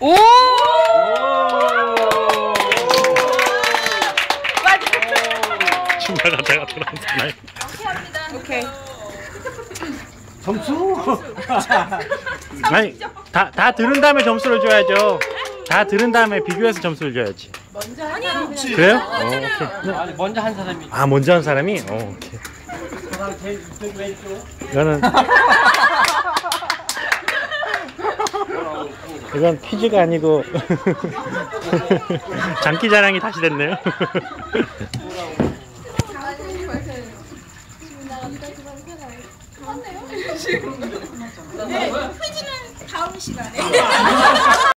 오! 지나가다가 돌아오잖아요. 오케이. 점수? 아니 다 들은 다음에 점수를 줘야죠. 다 들은 다음에 비교해서 점수를 줘야지. 그래요? 오케이. 아니, 먼저 한 사람이. 아 먼저 한 사람이? 오케이. 사람 제일 이쪽 왼쪽. 이건 퀴즈가 아니고 장기자랑이 다시 됐네요. 네, 퀴즈는 다음 시간에.